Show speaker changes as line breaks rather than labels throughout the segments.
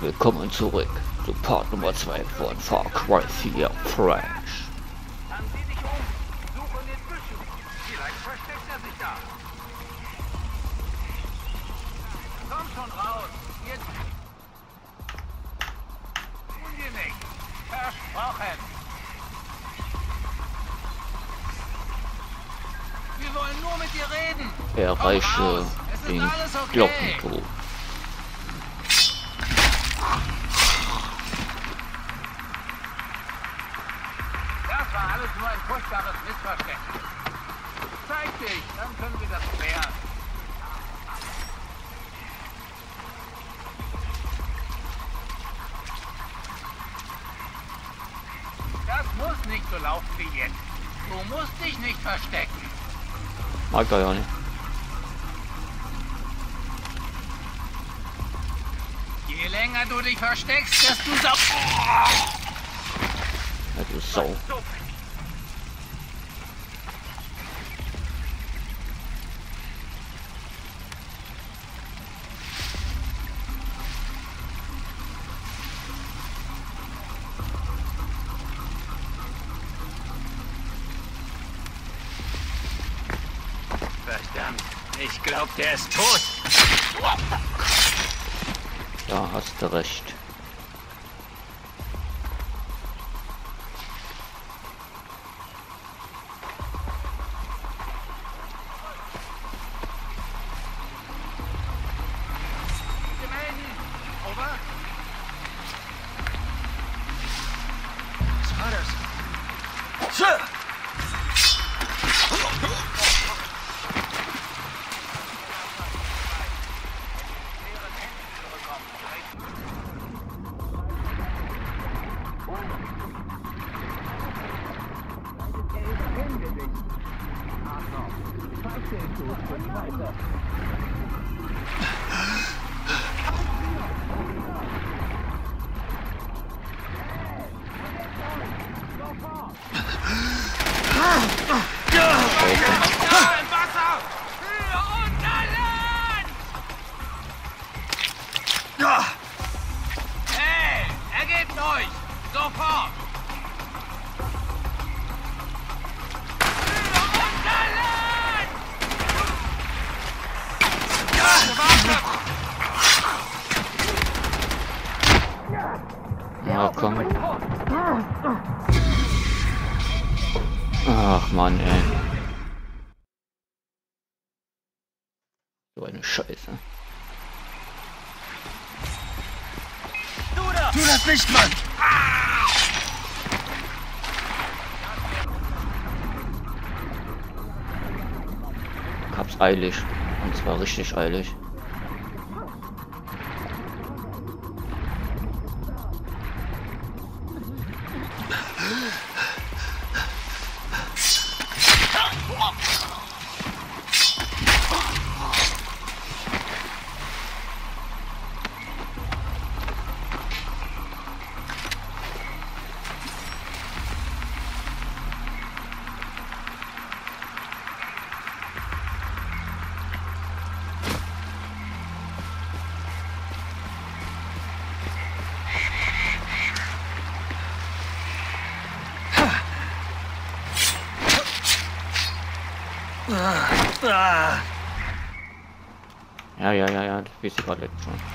Willkommen zurück zu Part Nummer 2 von Far Cry 4 Fresh.
Dann sieh dich um. Suche in den Büschen. Vielleicht versteckt er sich da. Komm schon raus. Jetzt. Tun wir nicht. Versprochen. Wir wollen nur mit dir reden.
Erreiche den Glockenturm.
Das war alles nur ein furchtbares Missverständnis. Zeig dich, dann können wir das klären. Das muss nicht so laufen wie jetzt. Du musst dich nicht verstecken.
Mag er ja nicht.
Je länger du dich versteckst, desto
Das ist Sau.
Verdammt, ich glaube, der ist tot.
Ja, hast du recht.
Gemelden. Over.
Was war das? Sir!
Im Wasser! Für unter Land! Hey, ergebt euch! Sofort! Für unter Land!
Ja, komm. Ach Mann, ey. So eine Scheiße.
Tu das nicht, Mann!
Ich hab's eilig. Und zwar richtig eilig. Ja, das weiß ich gerade jetzt schon.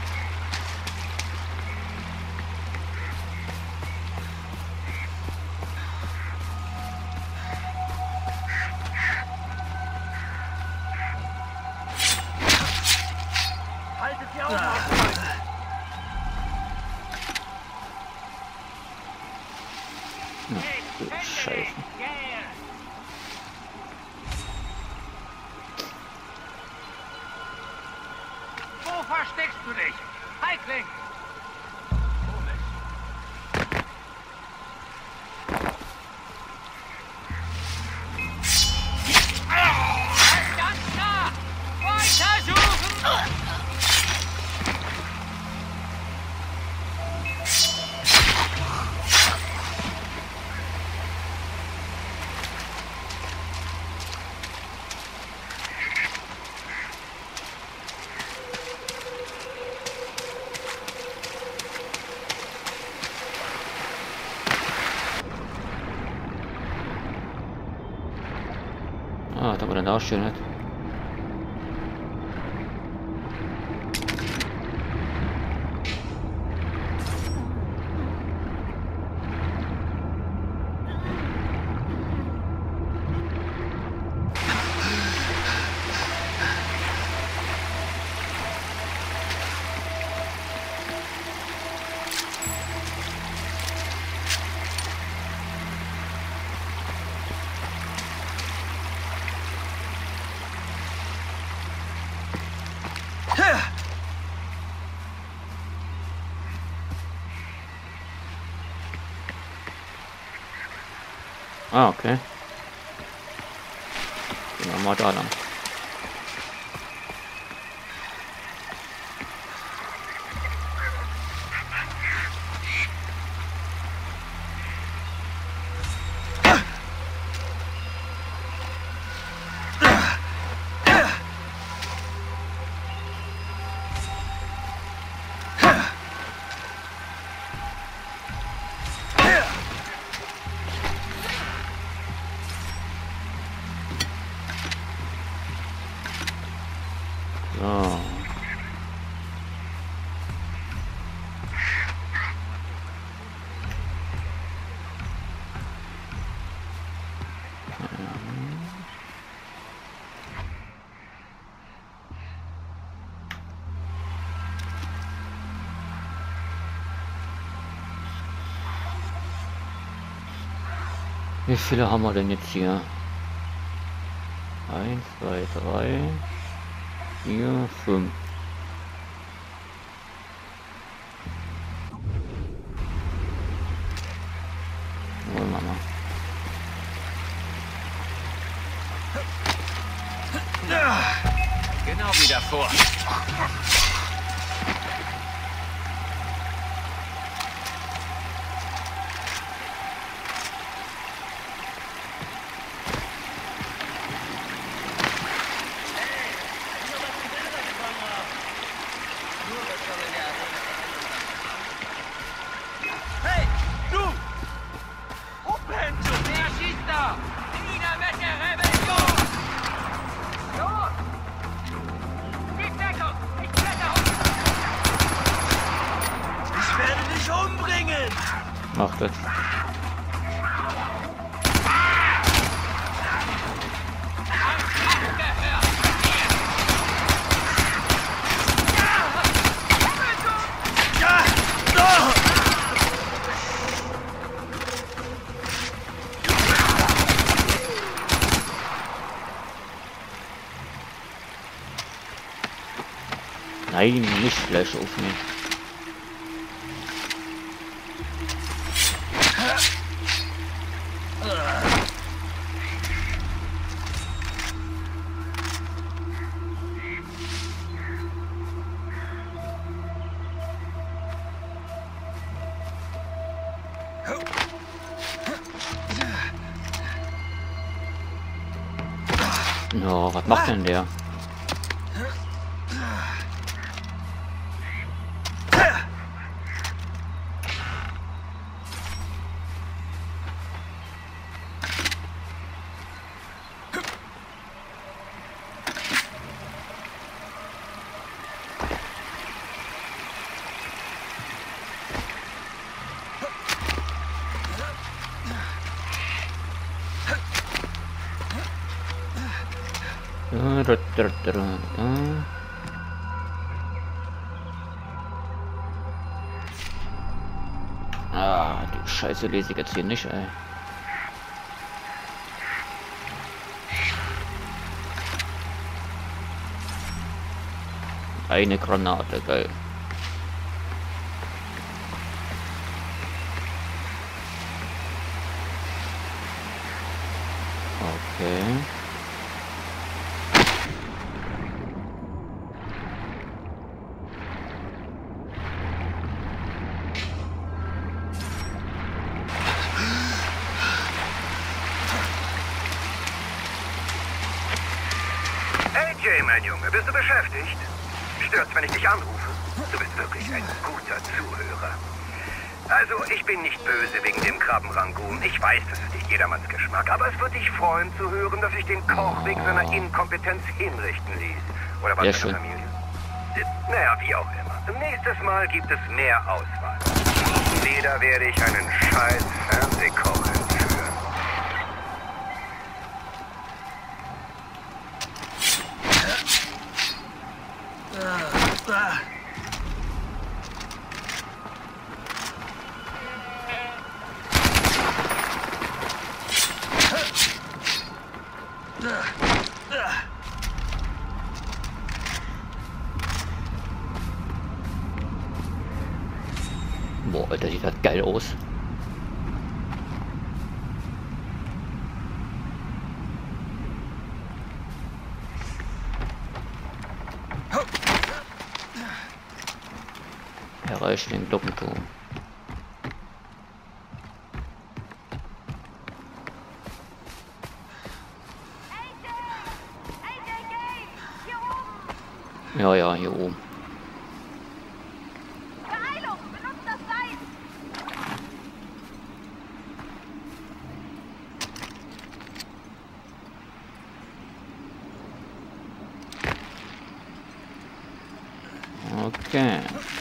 Haltet die Augen offen!
Scheiße.
Wo versteckst du dich? Feigling! Ganz nah! Weiter suchen!
auch schön hat. Ah, okay. Gehen wir mal da lang. So. Wie viele haben wir denn jetzt hier? 1, 2, 3, 4, 5. Wollen wir mal.
Genau wie davor.
Hey, du!
Wer schießt da? Nieder mit der Rebellion! Los! Gib Deckung! Ich kletter hoch!
Ich werde dich umbringen!
Mach das.
Ja! Doch!
Nein, nicht Flash aufnehmen. No, was macht denn der? Ah, die Scheiße lese ich jetzt hier nicht, ey. Eine Granate, geil. Okay.
Hey Jay, mein Junge, bist du beschäftigt? Stört's, wenn ich dich anrufe? Du bist wirklich ein guter Zuhörer. Also, ich bin nicht böse wegen dem Krabbenrangoon. Ich weiß, das ist nicht jedermanns Geschmack. Aber es würde dich freuen zu hören, dass ich den Koch wegen seiner Inkompetenz hinrichten ließ. Oder was
Ja,
mit
schön.
der Familie? Naja, wie auch immer. Nächstes Mal gibt es mehr Auswahl. Wieder werde ich einen scheiß Fernsehkoch entführen.
Boah, Alter, sieht das geil aus. Erreiche den Glockenturm. Ja, ja, hier oben.
Beeilung! Benutzt das Seil!
Okay.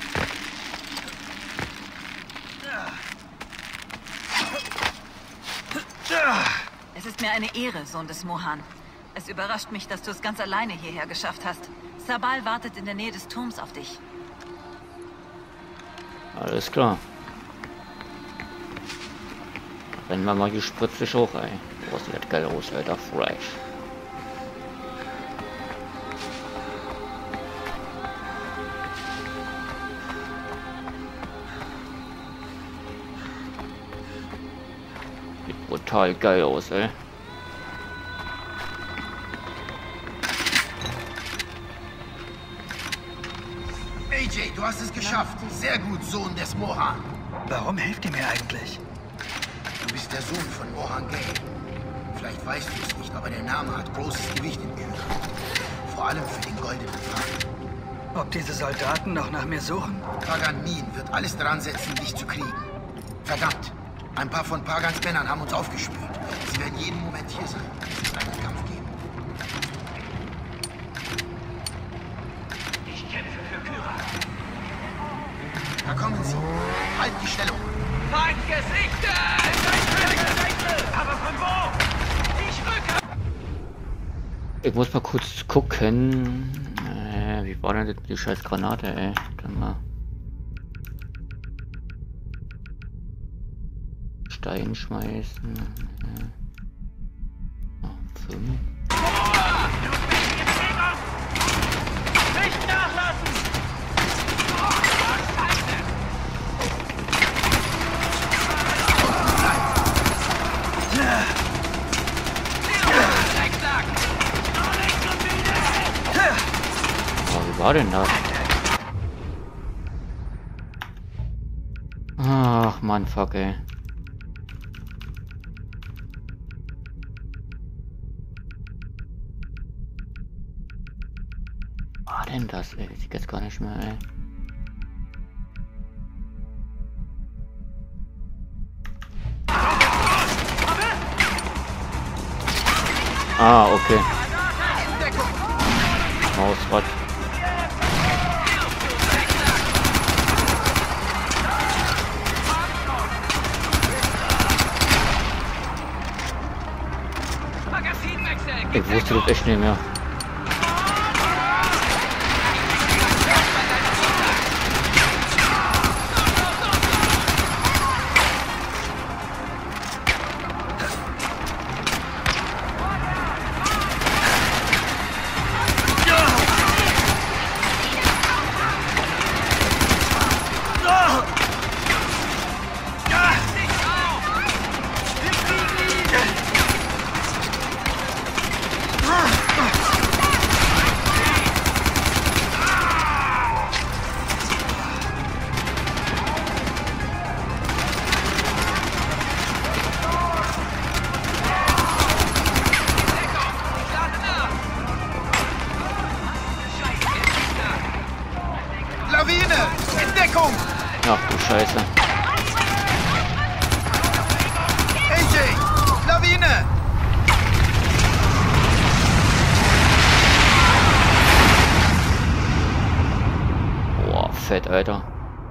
Es ist mir eine Ehre, Sohn des Mohan. Es überrascht mich, dass du es ganz alleine hierher geschafft hast. Sabal wartet in der Nähe des Turms auf dich.
Alles klar. Rennen wir mal die Spritze hoch, ey. Boah, sieht das geil aus, Alter. Fresh. Sieht brutal geil aus, ey.
AJ, du hast es geschafft. Sehr gut, Sohn des Mohan.
Warum hilft ihr mir eigentlich?
Du bist der Sohn von Mohan Gay. Vielleicht weißt du es nicht, aber der Name hat großes Gewicht in Kyra. Vor allem für den goldenen Pfad.
Ob diese Soldaten noch nach mir suchen?
Pagan Min wird alles dran setzen, dich zu kriegen. Verdammt, ein paar von Pagans Männern haben uns aufgespürt. Sie werden jeden Moment hier sein. Es wird einen Kampf geben.
Ich kämpfe für Kyra.
Da kommen sie. Halt die Stellung.
Feind gesichtet! Aber von wo? Ich rücke!
Ich muss mal kurz gucken. Wie war denn das mit die scheiß Granate, ey? Dann mal. Stein schmeißen. Oh, 5.
Nicht nachlassen!
Oh, wie war denn das? Ach man, fuck, ey. Was war denn das, ey? Ich jetzt gar nicht mehr, ey. Ah, okay. Mausrad.
Magazinwechsel!
Ich wusste das echt nicht mehr.
Lawine! In Deckung!
Ach du Scheiße.
dich! Lawine!
Boah, fett, Alter.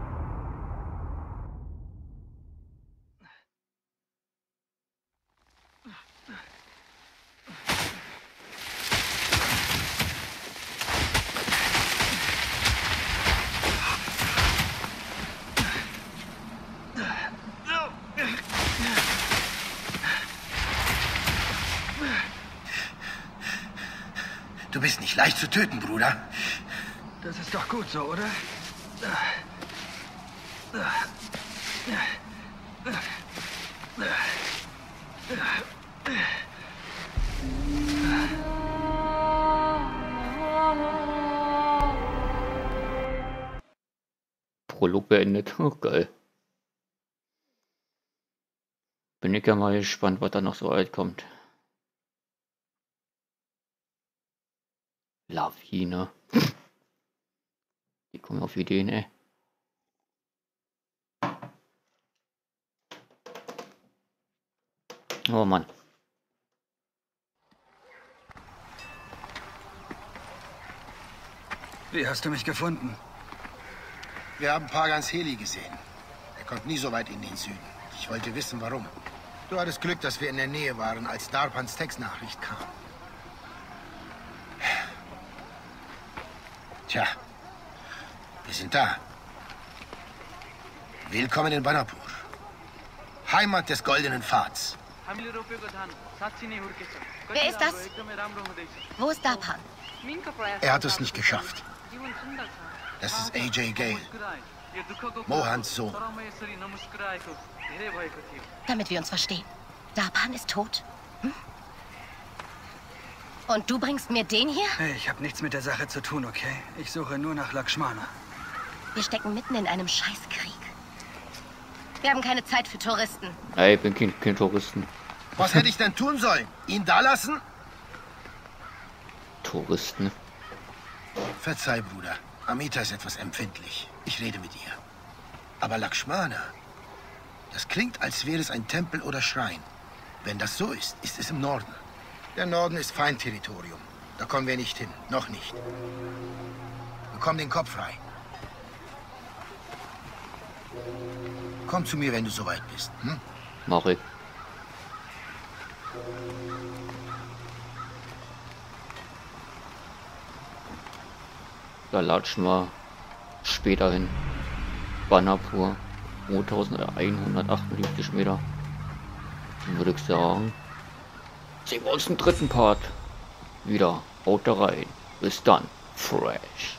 Du bist nicht leicht zu töten, Bruder.
Das ist doch gut so, oder?
Prolog beendet. Oh, geil. Bin ich ja mal gespannt, was da noch so alt kommt. Lawine. Die kommen auf Ideen, ey. Oh Mann.
Wie hast du mich gefunden?
Wir haben Pagans Heli gesehen. Er kommt nie so weit in den Süden. Ich wollte wissen, warum. Du hattest Glück, dass wir in der Nähe waren, als Darpans Textnachricht kam. Tja, wir sind da. Willkommen in Banapur. Heimat des goldenen Pfads.
Wer ist das? Wo ist Darpan?
Er hat es nicht geschafft. Das ist AJ Gale, Mohans Sohn.
Damit wir uns verstehen. Darpan ist tot? Hm? Und du bringst mir den hier?
Hey, ich habe nichts mit der Sache zu tun, okay? Ich suche nur nach Lakshmana.
Wir stecken mitten in einem Scheißkrieg. Wir haben keine Zeit für Touristen.
Ey, ich bin kein Touristen.
Was hätte ich denn tun sollen? Ihn da lassen?
Touristen?
Verzeih, Bruder. Amita ist etwas empfindlich. Ich rede mit ihr. Aber Lakshmana, das klingt, als wäre es ein Tempel oder Schrein. Wenn das so ist, ist es im Norden. Der Norden ist Feindterritorium. Da kommen wir nicht hin. Noch nicht. Bekomm den Kopf frei. Komm zu mir, wenn du soweit bist. Hm?
Mach ich. Da latschen wir später hin. Banapur, 2158 Meter. Dann würde ich sagen, sehen wir uns im dritten Part wieder. Haut da rein. Bis dann. Fresh.